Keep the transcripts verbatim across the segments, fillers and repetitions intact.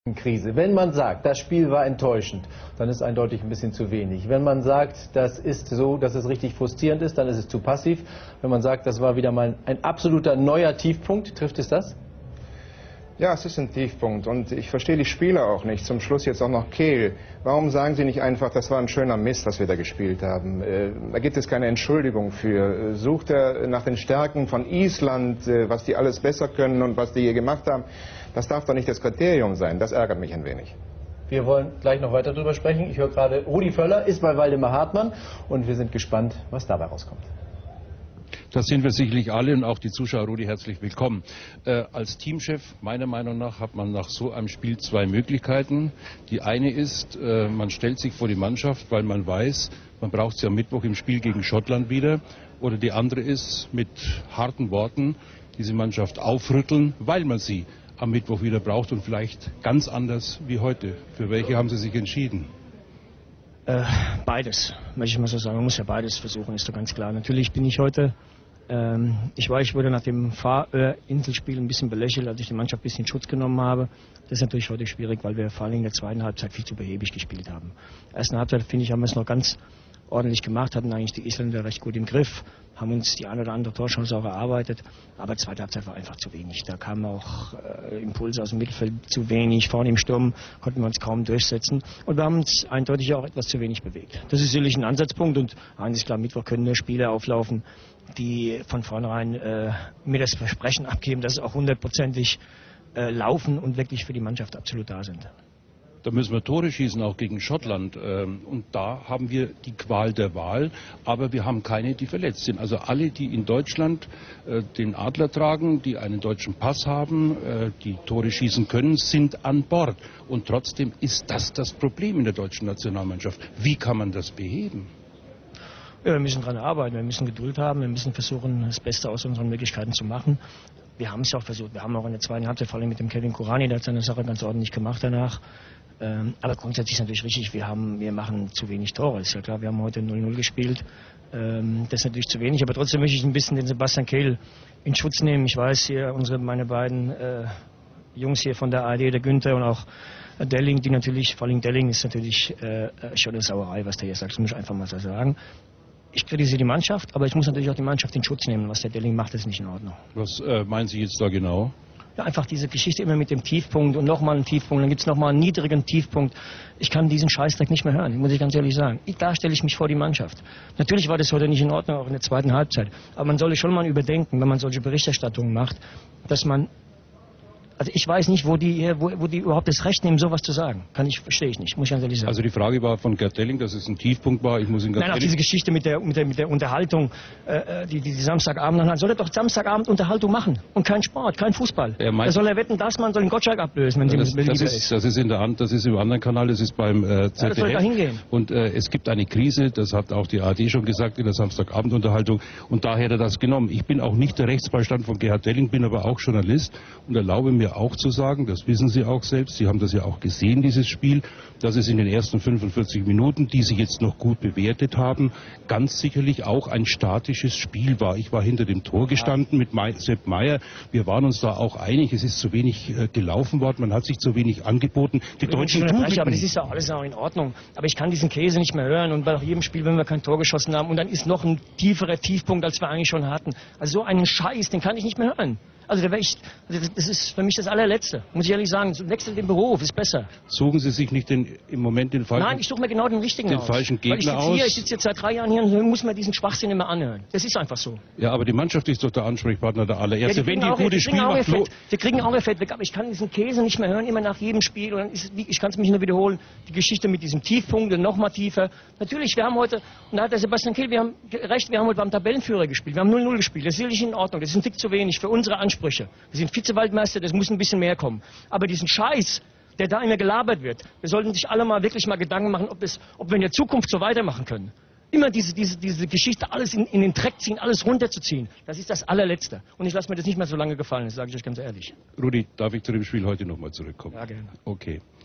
Krise. Wenn man sagt, das Spiel war enttäuschend, dann ist eindeutig ein bisschen zu wenig. Wenn man sagt, das ist so, dass es richtig frustrierend ist, dann ist es zu passiv. Wenn man sagt, das war wieder mal ein absoluter neuer Tiefpunkt, trifft es das? Ja, es ist ein Tiefpunkt und ich verstehe die Spieler auch nicht. Zum Schluss jetzt auch noch Kehl. Warum sagen Sie nicht einfach, das war ein schöner Mist, was wir da gespielt haben? Äh, da gibt es keine Entschuldigung für. Sucht er nach den Stärken von Island, äh, was die alles besser können und was die hier gemacht haben? Das darf doch nicht das Kriterium sein. Das ärgert mich ein wenig. Wir wollen gleich noch weiter darüber sprechen. Ich höre gerade, Rudi Völler ist bei Waldemar Hartmann und wir sind gespannt, was dabei rauskommt. Das sind wir sicherlich alle und auch die Zuschauer. Rudi, herzlich willkommen. Äh, als Teamchef, meiner Meinung nach, hat man nach so einem Spiel zwei Möglichkeiten. Die eine ist, äh, man stellt sich vor die Mannschaft, weil man weiß, man braucht sie am Mittwoch im Spiel gegen Schottland wieder. Oder die andere ist, mit harten Worten diese Mannschaft aufrütteln, weil man sie am Mittwoch wieder braucht und vielleicht ganz anders wie heute. Für welche haben Sie sich entschieden? Äh, beides, möchte ich mal so sagen. Man muss ja beides versuchen, ist doch ganz klar. Natürlich bin ich heute, ähm, ich weiß, ich wurde nach dem Fahrinselspiel ein bisschen belächelt, als ich die Mannschaft ein bisschen in Schutz genommen habe. Das ist natürlich heute schwierig, weil wir vor allem in der zweiten Halbzeit viel zu behäbig gespielt haben. In der ersten Halbzeit, finde ich, haben wir es noch ganz ordentlich gemacht, hatten eigentlich die Isländer recht gut im Griff, haben uns die eine oder andere Torchance auch erarbeitet, aber die zweite Halbzeit war einfach zu wenig. Da kamen auch äh, Impulse aus dem Mittelfeld zu wenig, vorne im Sturm konnten wir uns kaum durchsetzen und wir haben uns eindeutig auch etwas zu wenig bewegt. Das ist sicherlich ein Ansatzpunkt und eigentlich klar, Mittwoch können nur Spiele auflaufen, die von vornherein äh, mir das Versprechen abgeben, dass es auch hundertprozentig äh, laufen und wirklich für die Mannschaft absolut da sind. Da müssen wir Tore schießen, auch gegen Schottland. Und da haben wir die Qual der Wahl, aber wir haben keine, die verletzt sind. Also alle, die in Deutschland den Adler tragen, die einen deutschen Pass haben, die Tore schießen können, sind an Bord. Und trotzdem ist das das Problem in der deutschen Nationalmannschaft. Wie kann man das beheben? Ja, wir müssen daran arbeiten, wir müssen Geduld haben, wir müssen versuchen, das Beste aus unseren Möglichkeiten zu machen. Wir haben es ja auch versucht, wir haben auch in der zweiten Halbzeit, vor allem mit dem Kevin Kurani, der hat seine Sache ganz ordentlich gemacht danach. Ähm, aber grundsätzlich ist natürlich richtig, wir, haben, wir machen zu wenig Tore. Ist ja klar, wir haben heute null null gespielt. Ähm, das ist natürlich zu wenig, aber trotzdem möchte ich ein bisschen den Sebastian Kehl in Schutz nehmen. Ich weiß hier, unsere, meine beiden äh, Jungs hier von der A R D, der Günther und auch Delling, die natürlich, vor allem Delling ist natürlich äh, schon eine Sauerei, was der hier sagt, das muss ich einfach mal so sagen. Ich kritisiere die Mannschaft, aber ich muss natürlich auch die Mannschaft in Schutz nehmen. Was der Delling macht, ist nicht in Ordnung. Was äh, meinen Sie jetzt da genau? Ja, einfach diese Geschichte immer mit dem Tiefpunkt und nochmal einen Tiefpunkt, dann gibt es nochmal einen niedrigen Tiefpunkt. Ich kann diesen Scheißdreck nicht mehr hören, muss ich ganz ehrlich sagen. Ich, da stelle ich mich vor die Mannschaft. Natürlich war das heute nicht in Ordnung, auch in der zweiten Halbzeit. Aber man sollte schon mal überdenken, wenn man solche Berichterstattungen macht, dass man... Also ich weiß nicht, wo die, wo, wo die überhaupt das Recht nehmen, sowas zu sagen. Kann ich, verstehe ich nicht, muss ich ganz ehrlich sagen. Also die Frage war von Gerd Delling, dass es ein Tiefpunkt war. Ich muss ihn ganz Nein, auch diese Geschichte mit der, mit der, mit der Unterhaltung, äh, die, die, die Samstagabend anhat. Soll er doch Samstagabend Unterhaltung machen und kein Sport, kein Fußball. Er da soll er wetten, dass man soll den Gottschalk ablösen, wenn ja, sie das, das ist, ist. Das ist in der Hand, das ist im anderen Kanal, das ist beim äh, Z D F. Ja, das soll da hingehen. Und äh, es gibt eine Krise, das hat auch die A R D schon gesagt in der Samstagabendunterhaltung. Und daher hat er das genommen. Ich bin auch nicht der Rechtsbeistand von Gerhard Delling, bin aber auch Journalist und erlaube mir auch zu sagen, das wissen Sie auch selbst, Sie haben das ja auch gesehen, dieses Spiel, dass es in den ersten fünfundvierzig Minuten, die Sie jetzt noch gut bewertet haben, ganz sicherlich auch ein statisches Spiel war. Ich war hinter dem Tor gestanden mit Sepp Maier. Wir waren uns da auch einig, es ist zu wenig äh, gelaufen worden, man hat sich zu wenig angeboten. Die ich Deutschen tun recht, aber das ist ja alles auch in Ordnung. Aber ich kann diesen Käse nicht mehr hören und bei jedem Spiel, wenn wir kein Tor geschossen haben und dann ist noch ein tieferer Tiefpunkt, als wir eigentlich schon hatten. Also so einen Scheiß, den kann ich nicht mehr hören. Also da ich, das ist für mich das allerletzte, muss ich ehrlich sagen. Wechsel den Beruf, ist besser. Suchen Sie sich nicht den, im Moment den falschen... Nein, ich suche mir genau den richtigen den aus. falschen Gegner Weil ich sitze aus. Hier, ich sitze jetzt seit drei Jahren hier und muss mir diesen Schwachsinn immer anhören. Das ist einfach so. Ja, aber die Mannschaft ist doch der Ansprechpartner der allererste. Ja, die Wenn die auch, gute die Spiel macht... Wir kriegen auch Effekt weg, aber ich kann diesen Käse nicht mehr hören, immer nach jedem Spiel. Und dann ist, ich kann es mich nur wiederholen, die Geschichte mit diesem Tiefpunkt und nochmal tiefer. Natürlich, wir haben heute, und da hat der Sebastian Kehl, wir haben recht, wir haben heute beim Tabellenführer gespielt. Wir haben null null gespielt. Das ist sicherlich in Ordnung. Das ist ein Tick zu wenig für unsere Ansprüche. Wir sind Vizewaldmeister, das muss ein bisschen mehr kommen. Aber diesen Scheiß, der da immer gelabert wird, wir sollten sich alle mal wirklich mal Gedanken machen, ob, es, ob wir in der Zukunft so weitermachen können. Immer diese, diese, diese Geschichte, alles in, in den Dreck ziehen, alles runterzuziehen, das ist das Allerletzte. Und ich lasse mir das nicht mehr so lange gefallen, das sage ich euch ganz ehrlich. Rudi, darf ich zu dem Spiel heute nochmal zurückkommen? Ja, gerne. Okay.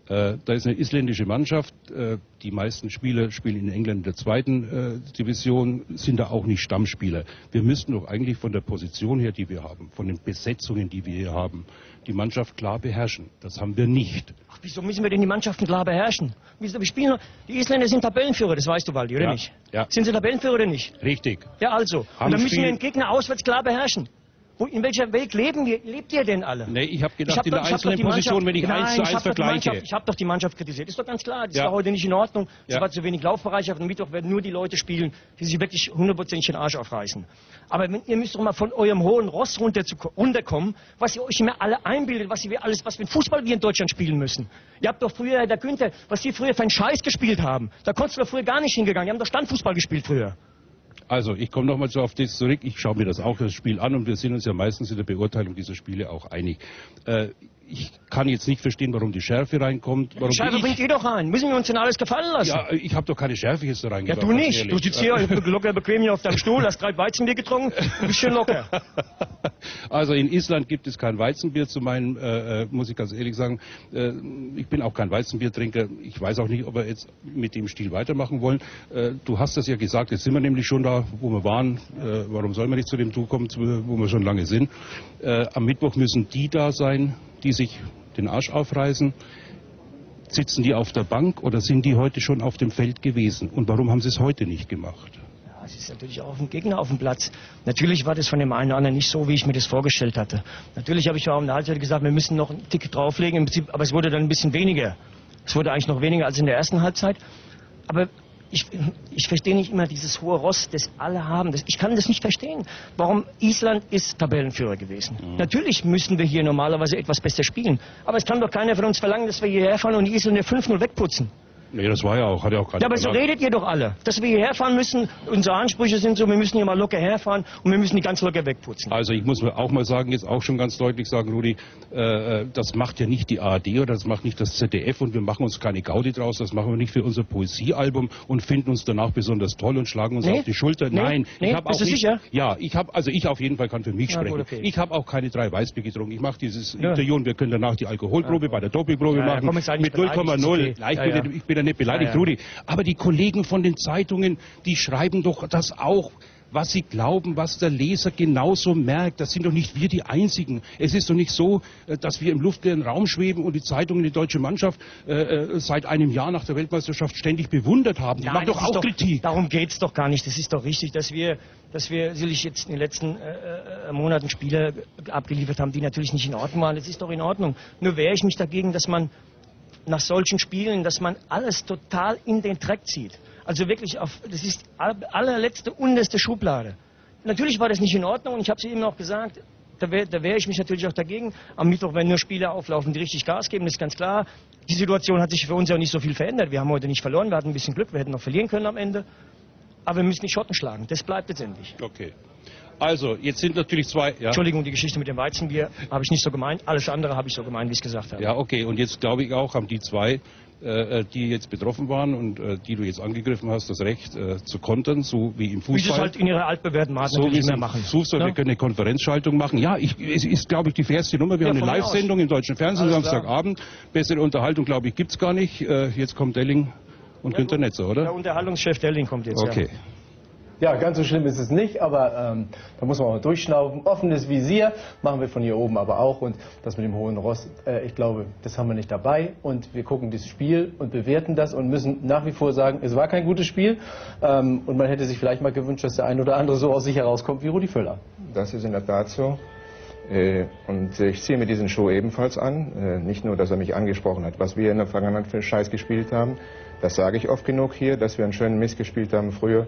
Äh, da ist eine isländische Mannschaft, äh, die meisten Spieler spielen in England in der zweiten äh, Division, sind da auch nicht Stammspieler. Wir müssten doch eigentlich von der Position her, die wir haben, von den Besetzungen, die wir hier haben, die Mannschaft klar beherrschen. Das haben wir nicht. Ach, wieso müssen wir denn die Mannschaften klar beherrschen? Wieso, wir spielen, die Isländer sind Tabellenführer, das weißt du, Waldi, oder ja, nicht? Ja. Sind sie Tabellenführer oder nicht? Richtig. Ja, also. Haben Und dann müssen Spiel... wir den Gegner auswärts klar beherrschen. Wo, in welcher Welt leben wir, lebt ihr denn alle? Nee, ich habe gedacht, ich hab in doch, der einzelnen Position, wenn ich nein, eins zu eins vergleiche. Ich habe doch die Mannschaft kritisiert. Ist doch ganz klar, das ja. war heute nicht in Ordnung. Es ja. war zu wenig Laufbereich. Auf dem Mittwoch werden nur die Leute spielen, die sich wirklich hundertprozentig den Arsch aufreißen. Aber wenn, ihr müsst doch mal von eurem hohen Ross runter zu, runterkommen, was ihr euch immer alle einbildet, was wir alles, was für ein Fußball wir in Deutschland spielen müssen. Ihr habt doch früher, der Günther, was wir früher für einen Scheiß gespielt haben. Da konntest du doch früher gar nicht hingegangen. Wir haben doch Standfußball gespielt früher. Also, ich komme nochmal so auf das zurück. Ich schaue mir das auch das Spiel an und wir sind uns ja meistens in der Beurteilung dieser Spiele auch einig. Äh, ich kann jetzt nicht verstehen, warum die Schärfe reinkommt. Warum die Schärfe bringt ihr doch rein. Müssen wir uns denn alles gefallen lassen? Ja, ich habe doch keine Schärfe jetzt da reingebracht. Ja, du nicht. Du sitzt hier locker bequem hier auf deinem Stuhl, hast drei Weizenbier getrunken und bist schön locker. Also in Island gibt es kein Weizenbier zu meinen, äh, muss ich ganz ehrlich sagen. Äh, ich bin auch kein Weizenbiertrinker. Ich weiß auch nicht, ob wir jetzt mit dem Stil weitermachen wollen. Äh, du hast das ja gesagt, jetzt sind wir nämlich schon da, wo wir waren. Äh, warum sollen wir nicht zu dem Du kommen, wo wir schon lange sind? Äh, am Mittwoch müssen die da sein, die sich den Arsch aufreißen. Sitzen die auf der Bank oder sind die heute schon auf dem Feld gewesen? Und warum haben sie es heute nicht gemacht? Ja, es ist natürlich auch ein Gegner auf dem Platz. Natürlich war das von dem einen oder anderen nicht so, wie ich mir das vorgestellt hatte. Natürlich habe ich auch in der Halbzeit gesagt, wir müssen noch ein Ticket drauflegen, im Prinzip, aber es wurde dann ein bisschen weniger. Es wurde eigentlich noch weniger als in der ersten Halbzeit. Aber Ich, ich verstehe nicht immer dieses hohe Ross, das alle haben. Das, ich kann das nicht verstehen. Warum Island ist Tabellenführer gewesen. Mhm. Natürlich müssen wir hier normalerweise etwas besser spielen. Aber es kann doch keiner von uns verlangen, dass wir hierher fahren und die Isländer fünf null wegputzen. Nee, das war ja auch, hat ja auch keiner. Ja, aber so redet ihr doch alle, dass wir hierher fahren müssen. Unsere Ansprüche sind so, wir müssen hier mal locker herfahren und wir müssen die ganz locker wegputzen. Also ich muss auch mal sagen, jetzt auch schon ganz deutlich sagen, Rudi, äh, das macht ja nicht die A R D oder das macht nicht das Z D F und wir machen uns keine Gaudi draus, das machen wir nicht für unser Poesiealbum und finden uns danach besonders toll und schlagen uns nee? auf die Schulter. Nee? Nein, nee? ich habe auch Bist du nicht, sicher? Ja, ich habe, also ich auf jeden Fall kann für mich ja, sprechen. Gut, okay. Ich habe auch keine drei Weißbier getrunken. Ich mache dieses ja. Interview und wir können danach die Alkoholprobe ja. bei der Dopingprobe ja, machen ja, mit null Komma null. Okay. Ja, ich, ja, bin ja. ich bin ja nicht beleidigt, ja, ja. Rudi. Aber die Kollegen von den Zeitungen, die schreiben doch das auch, was sie glauben, was der Leser genauso merkt. Das sind doch nicht wir die Einzigen. Es ist doch nicht so, dass wir im luftleeren Raum schweben und die Zeitungen die deutsche Mannschaft äh, seit einem Jahr nach der Weltmeisterschaft ständig bewundert haben. Die machen doch auch doch, Kritik. Darum geht's doch gar nicht. Das ist doch richtig, dass wir, dass wir sicherlich jetzt in den letzten äh, Monaten Spieler abgeliefert haben, die natürlich nicht in Ordnung waren. Das ist doch in Ordnung. Nur wehre ich mich dagegen, dass man nach solchen Spielen, dass man alles total in den Dreck zieht. Also wirklich, auf, das ist die allerletzte, unterste Schublade. Natürlich war das nicht in Ordnung und ich habe es eben auch gesagt, da wehre da wär ich mich natürlich auch dagegen. Am Mittwoch werden nur Spieler auflaufen, die richtig Gas geben, das ist ganz klar. Die Situation hat sich für uns ja nicht so viel verändert. Wir haben heute nicht verloren, wir hatten ein bisschen Glück, wir hätten noch verlieren können am Ende. Aber wir müssen die Schotten schlagen, das bleibt letztendlich. Okay. Also, jetzt sind natürlich zwei... Ja. Entschuldigung, die Geschichte mit dem Weizenbier habe ich nicht so gemeint. Alles andere habe ich so gemeint, wie ich es gesagt habe. Ja, okay. Und jetzt glaube ich auch, haben die zwei, äh, die jetzt betroffen waren und äh, die du jetzt angegriffen hast, das Recht äh, zu kontern, so wie im Fußball. Wie sie es halt in ihrer altbewährten Maße so nicht mehr machen. Fußball, ja? Wir können eine Konferenzschaltung machen. Ja, ich, es ist, glaube ich, die fairste Nummer. Wir ja, haben eine Live-Sendung im deutschen Fernsehen Samstagabend. Bessere Unterhaltung, glaube ich, gibt es gar nicht. Äh, jetzt kommt Delling und ja, Günter Netzer, oder? Der Unterhaltungschef Delling kommt jetzt, okay. Ja. Ja, ganz so schlimm ist es nicht, aber ähm, da muss man auch durchschnaufen. Offenes Visier machen wir von hier oben aber auch und das mit dem hohen Ross, äh, ich glaube, das haben wir nicht dabei und wir gucken das Spiel und bewerten das und müssen nach wie vor sagen, es war kein gutes Spiel ähm, und man hätte sich vielleicht mal gewünscht, dass der ein oder andere so aus sich herauskommt wie Rudi Völler. Das ist in der Tat so. Äh, und ich ziehe mir diesen Show ebenfalls an. Äh, nicht nur, dass er mich angesprochen hat, was wir in der Vergangenheit für Scheiß gespielt haben. Das sage ich oft genug hier, dass wir einen schönen Mist gespielt haben früher.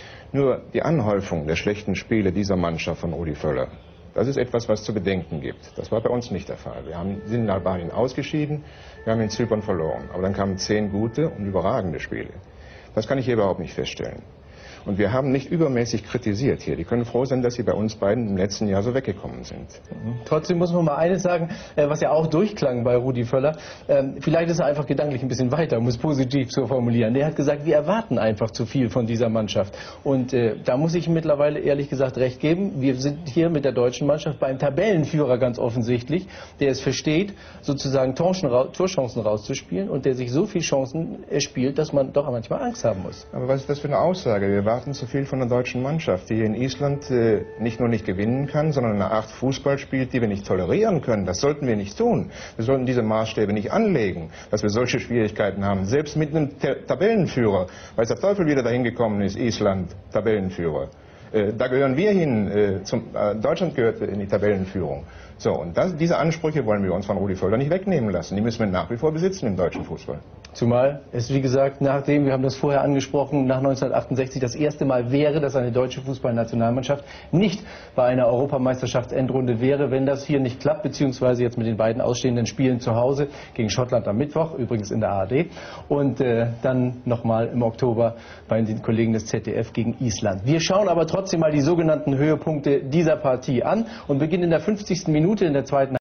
Nur die Anhäufung der schlechten Spiele dieser Mannschaft von Rudi Völler, das ist etwas, was zu bedenken gibt. Das war bei uns nicht der Fall. Wir haben, sind in Albanien ausgeschieden, wir haben in Zypern verloren. Aber dann kamen zehn gute und überragende Spiele. Das kann ich hier überhaupt nicht feststellen. Und wir haben nicht übermäßig kritisiert hier. Die können froh sein, dass sie bei uns beiden im letzten Jahr so weggekommen sind. Mhm. Trotzdem muss man mal eines sagen, was ja auch durchklang bei Rudi Völler. Vielleicht ist er einfach gedanklich ein bisschen weiter, um es positiv zu formulieren. Der hat gesagt, wir erwarten einfach zu viel von dieser Mannschaft. Und äh, da muss ich mittlerweile ehrlich gesagt recht geben. Wir sind hier mit der deutschen Mannschaft beim Tabellenführer ganz offensichtlich, der es versteht, sozusagen Torchancen rauszuspielen und der sich so viele Chancen erspielt, dass man doch manchmal Angst haben muss. Aber was ist das für eine Aussage? Wir erwarten zu viel von der deutschen Mannschaft, die hier in Island äh, nicht nur nicht gewinnen kann, sondern eine Art Fußball spielt, die wir nicht tolerieren können. Das sollten wir nicht tun. Wir sollten diese Maßstäbe nicht anlegen, dass wir solche Schwierigkeiten haben. Selbst mit einem Tabellenführer, weil der Teufel wieder dahin gekommen ist, Island, Tabellenführer. Äh, da gehören wir hin, äh, zum, äh, Deutschland gehört in die Tabellenführung. So, und das, diese Ansprüche wollen wir uns von Rudi Völler nicht wegnehmen lassen. Die müssen wir nach wie vor besitzen im deutschen Fußball. Zumal es, wie gesagt, nachdem, wir haben das vorher angesprochen, nach neunzehnhundertachtundsechzig das erste Mal wäre, dass eine deutsche Fußballnationalmannschaft nicht bei einer Europameisterschaftsendrunde wäre, wenn das hier nicht klappt, beziehungsweise jetzt mit den beiden ausstehenden Spielen zu Hause gegen Schottland am Mittwoch, übrigens in der A R D, und äh, dann nochmal im Oktober bei den Kollegen des Z D F gegen Island. Wir schauen aber trotzdem mal die sogenannten Höhepunkte dieser Partie an und beginnen in der fünfzigsten Minute in der zweiten